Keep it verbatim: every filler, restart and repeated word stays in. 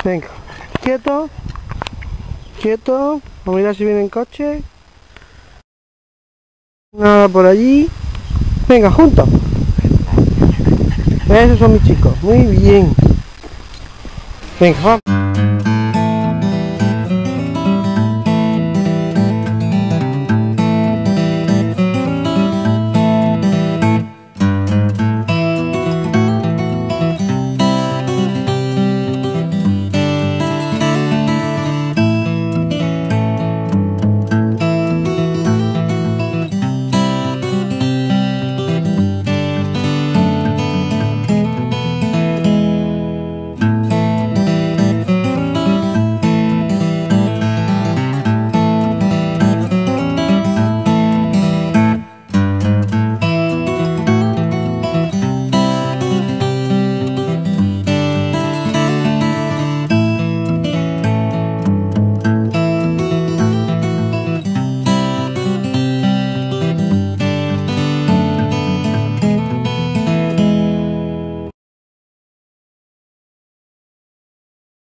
Venga, quieto. Quieto. Vamos a mirar si viene en coche. Nada por allí. Venga, juntos. Esos son mis chicos. Muy bien. Venga, vamos.